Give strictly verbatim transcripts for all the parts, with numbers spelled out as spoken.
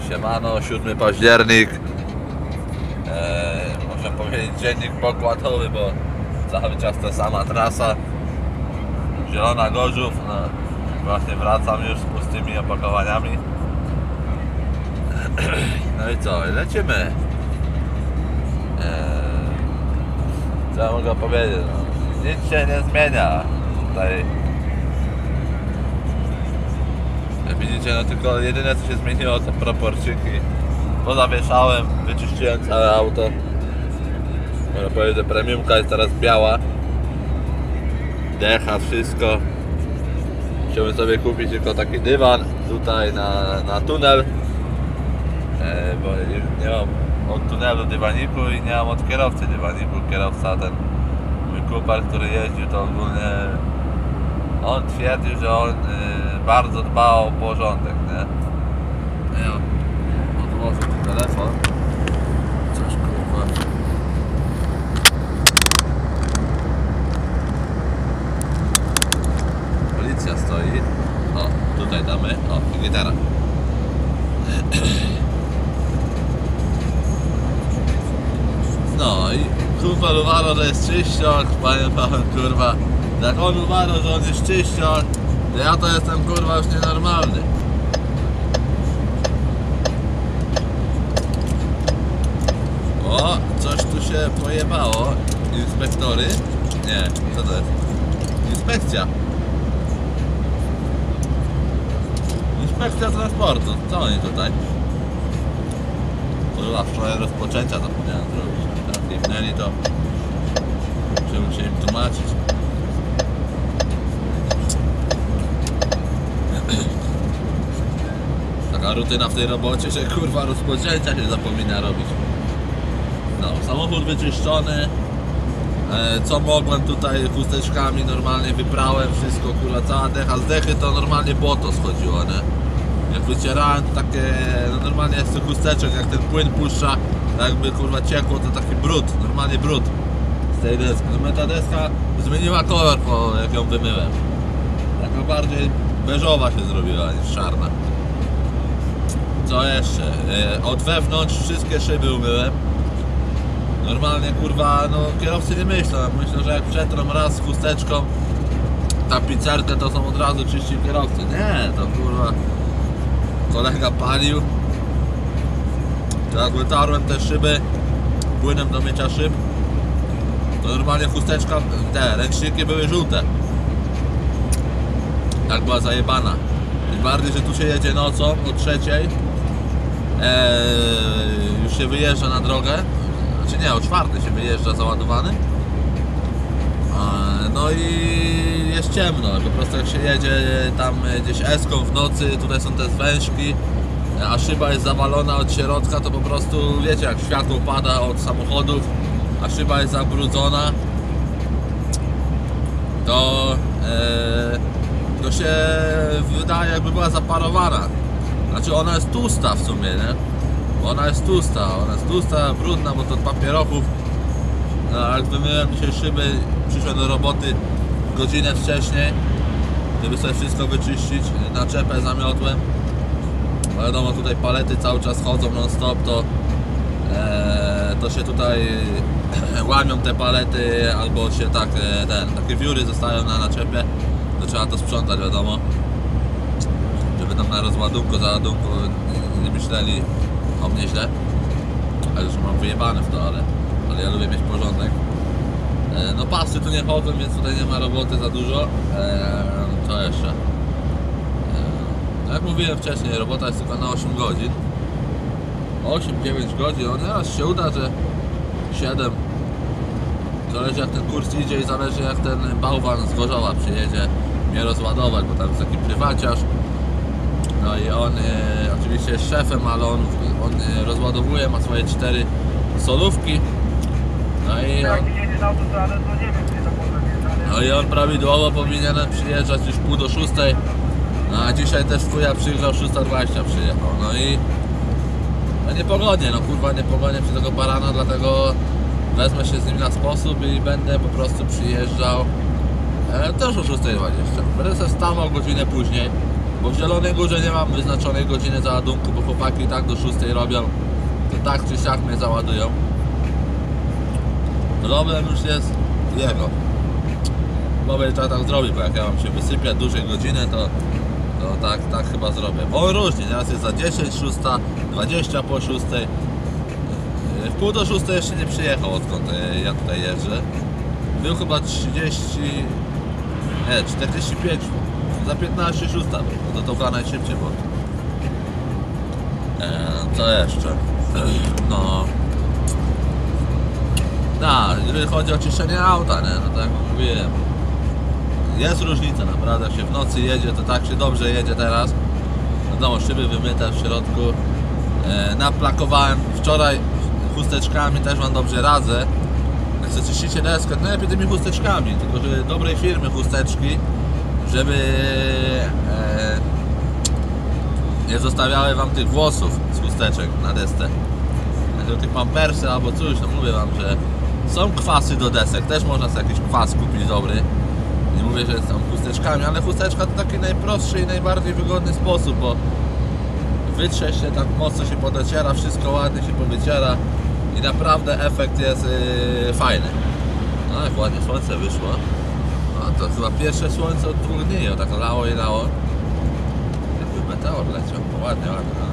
Siemano, siódmy październik. eee, Można powiedzieć dziennik pokładowy, bo cały czas ta sama trasa. Zielona Gorzów. No, właśnie wracam już z pustymi opakowaniami. No i co, lecimy. eee, Co ja mogę powiedzieć? No, nic się nie zmienia tutaj. Jak widzicie, no tylko jedyne co się zmieniło to proporczyki. Pozawieszałem, wyczyściłem całe auto. Można powiedzieć, że premiumka jest teraz biała. Decha, wszystko. Chciałbym sobie kupić tylko taki dywan tutaj na, na tunel, e, bo nie mam od tunelu dywaniku i nie mam od kierowcy dywaniku. Kierowca, ten mój kumpel, który jeździł, to ogólnie on twierdził, że on y, bardzo dba o porządek, nie? Ja odłożę ten telefon. Coś kurwa. Policja stoi. O, tutaj damy. O, gitara. No i kumpel uważa, że jest czyścior. Panie pan, kurwa. Jak on uważa, że on jest czyścior, to ja to jestem kurwa już nienormalny. O, coś tu się pojebało. Inspektory? Nie, co to jest? Inspekcja. Inspekcja transportu. Co oni tutaj? Kurwa, wczoraj rozpoczęcia zapomniałem zrobić. Teraz jefnęli to. Trzeba się im tłumaczyć. Taka rutyna w tej robocie, że kurwa rozpoczęcia się zapomina robić. No, samochód wyczyszczony. e, Co mogłem tutaj chusteczkami normalnie wyprałem wszystko, kurwa, cała decha. Z dechy to normalnie błoto schodziło, nie? Jak wycierałem to takie, no normalnie jest to chusteczek, jak ten płyn puszcza, jakby kurwa ciekło, to taki brud, normalnie brud z tej deski. No ta deska zmieniła kolor, po jak ją wymyłem. Taka bardziej beżowa się zrobiła niż czarna. Co jeszcze? E, od wewnątrz wszystkie szyby umyłem. Normalnie kurwa, no kierowcy nie myślą. Myślę, że jak przetrą raz z chusteczką tapicerkę, to są od razu czyści kierowcy. Nie, to kurwa kolega palił. Jak wytarłem te szyby płynem do mycia szyb, to normalnie chusteczka, te ręczniki były żółte. Tak była zajebana. Tym bardziej, że tu się jedzie nocą o trzeciej. Eee, już się wyjeżdża na drogę. Znaczy nie, o czwartej się wyjeżdża załadowany. Eee, no i jest ciemno. Po prostu jak się jedzie tam gdzieś eską w nocy, tutaj są te zwężki, a szyba jest zawalona od środka, to po prostu wiecie, jak światło pada od samochodów, a szyba jest zabrudzona, to eee, to się wydaje, jakby była zaparowana. Znaczy ona jest tłusta w sumie, nie? Ona jest tłusta, ona jest tłusta, brudna, bo to od papierosów. No, jak wymyłem dzisiaj szyby, przyszłem do roboty godzinę wcześniej, żeby sobie wszystko wyczyścić, naczepę zamiotłem. Bo wiadomo, tutaj palety cały czas chodzą non stop, to, e, to się tutaj łamią te palety, albo się tak, ten, takie wióry zostają na naczepie. To trzeba to sprzątać, wiadomo, żeby tam na rozładunku, załadunku nie, nie myśleli o mnie źle. Ale już mam wyjebane w to, ale, ale ja lubię mieć porządek. E, no pasy tu nie chodzą, więc tutaj nie ma roboty za dużo. E, co jeszcze? E, no jak mówiłem wcześniej, robota jest tylko na osiem godzin. osiem dziewięć godzin, no nieraz się uda, że siedem. Zależy jak ten kurs idzie i zależy jak ten bałwan z Gorzowa przyjedzie mnie rozładować, bo tam jest taki prywaciarz. No i on e, oczywiście jest szefem, ale on, on e, rozładowuje, ma swoje cztery solówki. No i on, no i on prawidłowo powinien przyjeżdżać już pół do szóstej. No a dzisiaj też chuja przyjechał, szósta dwadzieścia przyjechał. No i no nie pogonię, no kurwa nie pogonię przy tego barana, dlatego wezmę się z nim na sposób i będę po prostu przyjeżdżał e, też o szósta dwadzieścia. Będę sobie wstawał godzinę później, Bo w Zielonej Górze nie mam wyznaczonej godziny załadunku, bo chłopaki i tak do szóstej robią, to tak czy siak mnie załadują. Problem już jest jego. Bo trzeba tak zrobić, bo jak ja mam się wysypiać dłużej godzinę, to, to tak, tak chyba zrobię. Bo on różni, teraz jest za dziesięć, szósta, dwadzieścia po szóstej. W pół do szóstej jeszcze nie przyjechał, odkąd ja tutaj jeżdżę. Był chyba trzydzieści, nie, czterdzieści pięć, za piętnaście szósta był, no to to chyba najszybciej było. E, co jeszcze? No... No, jeżeli chodzi o czyszczenie auta, nie? No tak jak mówiłem, jest różnica, naprawdę, jak się w nocy jedzie, to tak się dobrze jedzie teraz. Wiadomo, szyby wymyte w środku. E, naplakowałem wczoraj chusteczkami, też wam dobrze radzę. Jak sobie czyścicie deskę, to najlepiej tymi chusteczkami, tylko że dobrej firmy chusteczki, żeby e, nie zostawiały wam tych włosów z chusteczek na desce. Jak tych pampersy albo coś, no mówię wam, że są kwasy do desek, też można sobie jakiś kwas kupić dobry. Nie mówię, że są chusteczkami, ale chusteczka to taki najprostszy i najbardziej wygodny sposób, bo wytrze się, tak mocno się podociera, wszystko ładnie się powyciera i naprawdę efekt jest yy, fajny. No jak ładnie słońce wyszło. No to chyba pierwsze słońce od dwóch dni, o tak lało i lało. Jakby meteor leciał, ładnie, ładnie. No.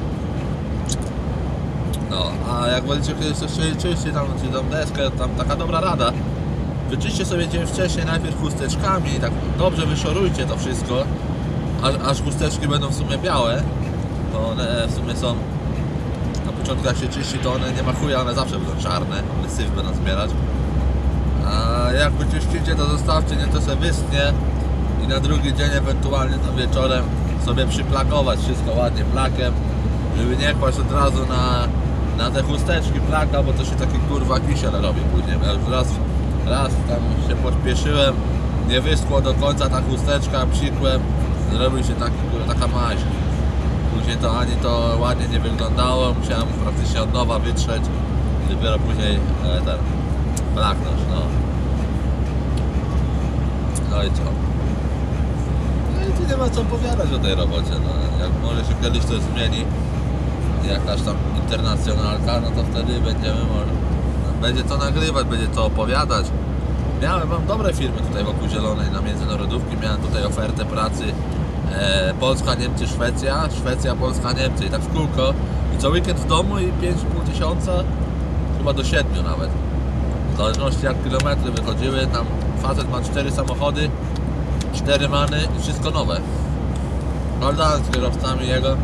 No, a jak będziecie kiedyś coś czyścić, tam, czy tam deskę, tam taka dobra rada. Wyczyście sobie dzień wcześniej najpierw chusteczkami, tak dobrze wyszorujcie to wszystko, aż, aż chusteczki będą w sumie białe. To one w sumie są, na początku jak się czyści, to one nie ma chuja, one zawsze będą czarne, one syf będą zbierać. A jak wyczyścicie, to zostawcie, nie to sobie wystnie i na drugi dzień ewentualnie tam wieczorem sobie przyplakować wszystko ładnie plakiem, żeby nie kłaść od razu na, na te chusteczki plaka, bo to się taki kurwa kisiel robi później. Ja już raz, raz tam się pośpieszyłem, nie wyschło do końca ta chusteczka, psikłem, zrobił się taki, kurwa, taka maź. Później to ani to ładnie nie wyglądało, musiałem praktycznie od nowa wytrzeć i dopiero później e, ten plaknąć, no. No i co? No i tu nie ma co opowiadać o tej robocie, no. Jak może się kiedyś coś zmieni, jakaś tam internacjonalka, no to wtedy będziemy może, no, będzie co nagrywać, będzie co opowiadać. Miałem, mam dobre firmy tutaj wokół Zielonej na międzynarodówki, miałem tutaj ofertę pracy e, Polska, Niemcy, Szwecja, Szwecja, Polska, Niemcy i tak w kółko i co weekend w domu i pięć i pół tysiąca, chyba do siedmiu nawet. W zależności jak kilometry wychodziły, tam facet ma cztery samochody, cztery many i wszystko nowe. Prawda, z kierowcami jego.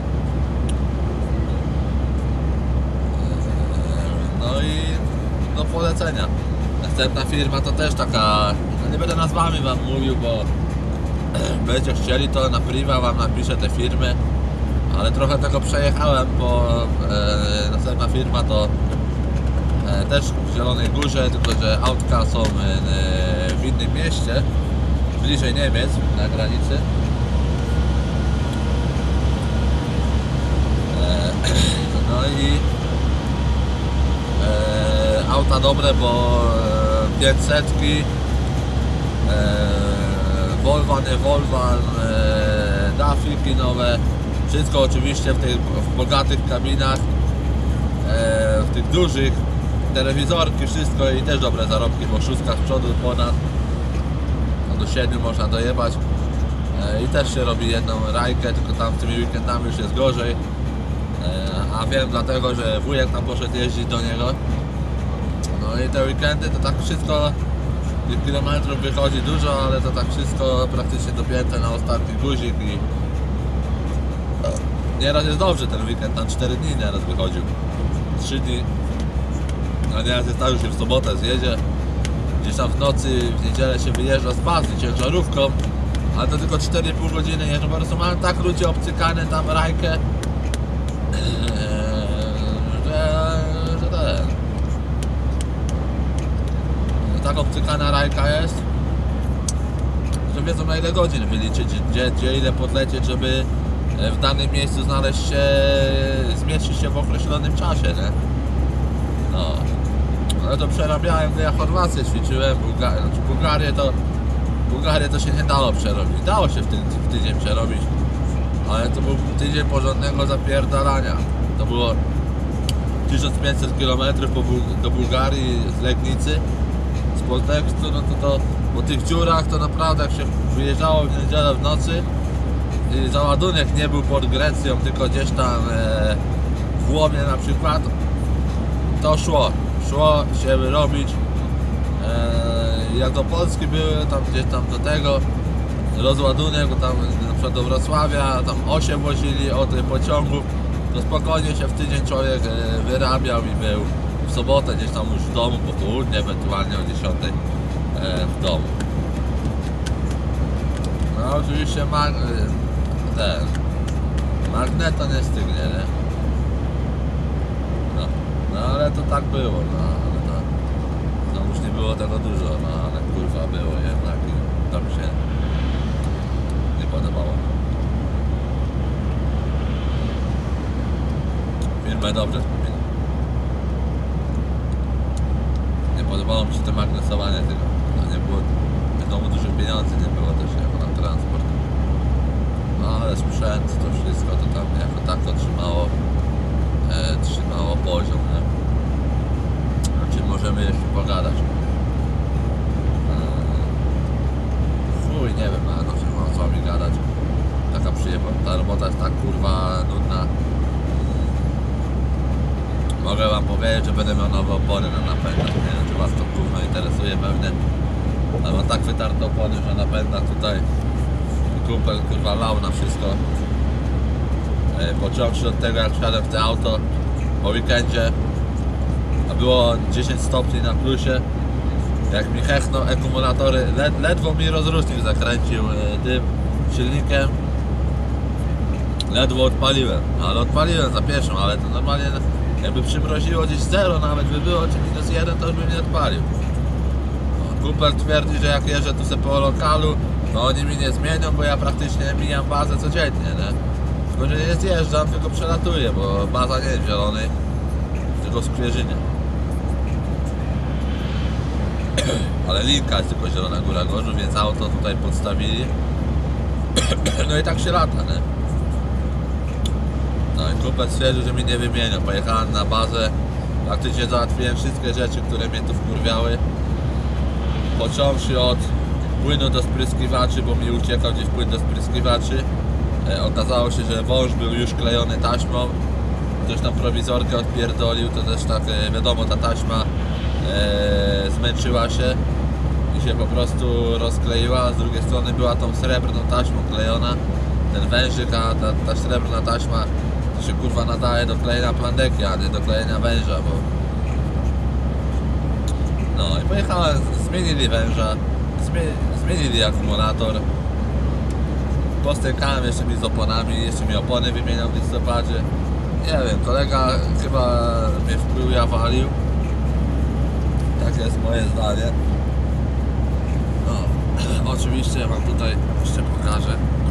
No i do polecenia. Następna firma to też taka, no nie będę nazwami wam mówił, bo będziecie chcieli, to na priwa wam napiszę te firmy, ale trochę tego przejechałem, bo e, następna firma to e, też w Zielonej Górze, tylko że autka są e, w innym mieście, bliżej Niemiec, na granicy. E, no i e, auta dobre, bo e, pięćsetki, e, Volvo, nie Volvo, e, dafiki nowe, wszystko oczywiście w tych w bogatych kabinach, e, w tych dużych, telewizorki, wszystko i też dobre zarobki, bo szóstka z przodu ponad, no do siedmiu można dojebać e, i też się robi jedną rajkę, tylko tam tymi weekendami już jest gorzej, e, a wiem dlatego, że wujek tam poszedł jeździć do niego, no i te weekendy to tak wszystko, tych kilometrów wychodzi dużo, ale to tak wszystko praktycznie dopięte na ostatni guzik i no, nieraz jest dobrze ten weekend, tam cztery dni nieraz wychodził, trzy dni, a nieraz jest tak, że się w sobotę zjedzie, gdzieś tam w nocy, w niedzielę się wyjeżdża z bazy ciężarówką, ale to tylko cztery i pół godziny jeżdżą, po prostu mają tak ludzie obcykane tam rajkę, że, że ten, tak obcykana rajka jest, że wiedzą na ile godzin wyliczyć, gdzie, gdzie ile podlecieć, żeby w danym miejscu znaleźć się, zmieścić się w określonym czasie, nie? No, ale to przerabiałem, gdy ja Chorwację ćwiczyłem, Bułga znaczy Bułgarię to Bułgarię to się nie dało przerobić. Dało się w, ty w tydzień przerobić, ale to był tydzień porządnego zapierdalania. To było tysiąc pięćset kilometrów do Bułgarii z Legnicy, z Poltekstu, no to, to po tych dziurach to naprawdę jak się wyjeżdżało w niedzielę w nocy i załadunek nie był pod Grecją, tylko gdzieś tam e, w Łomie na przykład, to szło, szło się wyrobić. E, jak do Polski były, tam gdzieś tam do tego rozładunek, bo tam na przykład do Wrocławia, tam osiem wozili od pociągów, to spokojnie się w tydzień człowiek e, wyrabiał i był w sobotę gdzieś tam już w domu, po południu, ewentualnie o dziesiątej e, w domu. No oczywiście mag ten magneto nie stygnie, nie? No, no ale to tak było, no ale to no już nie było tego dużo, no ale kurwa było jednak i to mi się nie podobało. Filmę dobrze wspominam. Nie podobało mi się to magnesowanie tego. No nie było w domu dużo pieniędzy, nie było też jako na transport. No ale sprzęt, to wszystko to tam jako tak to trzymało e, trzymało poziom, nie? O czym możemy jeszcze pogadać? E, chuj, nie wiem, ale to się ma co mi gadać. Taka przyjemna, ta robota jest tak kurwa nudna. Mogę wam powiedzieć, że będę miał nowe opony na napędach. Nie wiem, czy was to kurwa interesuje pewnie. Ale mam tak wytarte opony, że napędach tutaj kumpel kurwa lał na wszystko. E, począwszy od tego, jak wsiadłem w te auto po weekendzie, a było dziesięć stopni na plusie. Jak mi hechnął akumulatory, led, ledwo mi rozrusznik zakręcił e, tym silnikiem. Ledwo odpaliłem, ale odpaliłem za pierwszą, ale to normalnie jakby przymroziło gdzieś zero nawet by było, czy minus jeden, to już bym nie odpalił. No, kumpel twierdzi, że jak jeżdżę tu sobie po lokalu, to oni mi nie zmienią, bo ja praktycznie mijam bazę codziennie, nie? Tylko, że nie zjeżdżam, tylko przelatuję, bo baza nie jest w Zielonej, tylko w Skwierzynie. Ale linka jest tylko Zielona Góra Gorzów, więc auto tutaj podstawili. No i tak się lata, nie? No i kumpel stwierdził, że mi nie wymienią. Pojechałem na bazę, praktycznie załatwiłem wszystkie rzeczy, które mnie tu wkurwiały. Począwszy od płynu do spryskiwaczy, bo mi uciekał gdzieś płyn do spryskiwaczy. E, okazało się, że wąż był już klejony taśmą. Ktoś tam prowizorkę odpierdolił, to też tak e, wiadomo, ta taśma e, zmęczyła się i się po prostu rozkleiła. Z drugiej strony była tą srebrną taśmą klejona. Ten wężyk, a ta, ta srebrna taśma to się kurwa nadaje do klejenia plandeki, a nie do klejenia węża, bo... No i pojechałem, zmienili węża, zmienili akumulator. Postękałem jeszcze mi z oponami, jeszcze mi opony wymieniał w listopadzie. Nie wiem, kolega chyba mnie wpłył, ja walił. Takie jest moje zdanie. No, oczywiście wam tutaj jeszcze pokażę